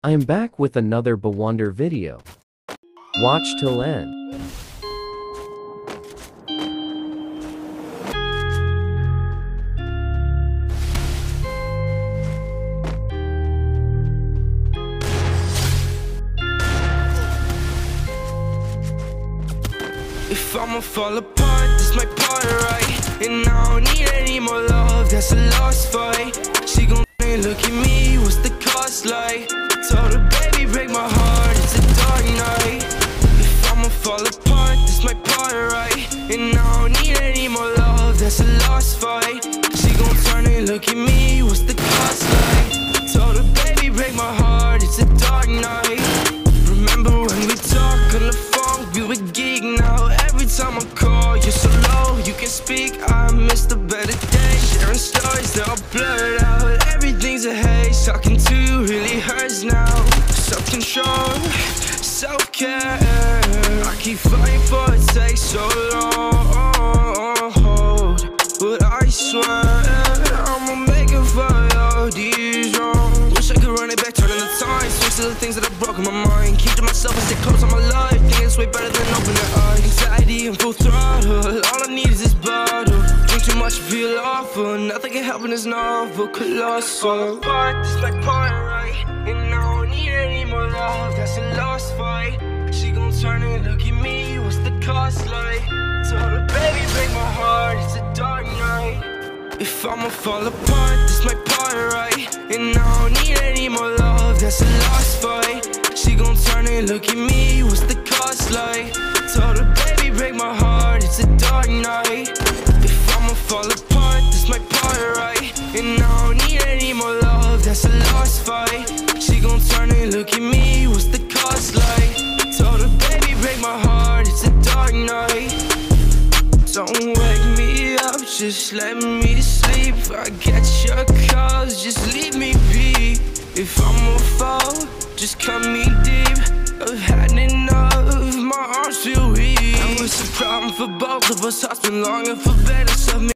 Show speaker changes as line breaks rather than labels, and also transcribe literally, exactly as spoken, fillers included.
I am back with another Bewonder video. Watch till end.
If I'ma fall apart, this my part, right? And I don't need any more love, that's a lost fight. She gon' look at me, what's the cost like? Told her, baby, break my heart, it's a dark night. If I'ma fall apart, this my part, right? And I don't need any more love, that's a lost fight. She gon' turn and look at me, what's the cost like? Told her, baby, break my heart, it's a dark night. Remember when we talked on the phone, we were geek now. Every time I call, you're so low, you can speak. I miss the better days, sharing stories that are blurred out. Everything's a haze, talking to you really hurts now. Self-control, self-care, I keep fighting for it, takes so long. But I swear, I'ma make it for all these wrongs. Wish I could run it back, turning the time. Switch to the things that have broken my mind. Keep to myself and stay close on my life. Think it's way better than opening eyes. Anxiety and full throttle, all I need is this bottle. Drink too much, feel awful. Nothing can help in this novel, colossal. But this my part, right? And I don't need any more love, that's a lost fight. She gon' turn and look at me, what's the cost like? Told her, baby, break my heart, it's a dark night. If I'ma fall apart, this my part, right? And I don't need any more love, that's a lost fight. She gon' turn and look at me, what's the cost like? Told her, baby, break my heart, it's a dark night. If I'ma fall apart, this my part, right? And I don't need any more love, that's a lost fight. She gon' turn and look at me, what's the cost like? Told her, baby, break my heart, it's a dark night. Don't wake me up, just let me sleep. I get your calls, just leave me be. If I'ma fall, just cut me deep. I've had enough, my arms feel weak. And it's a problem for both of us, hearts been longing for better. So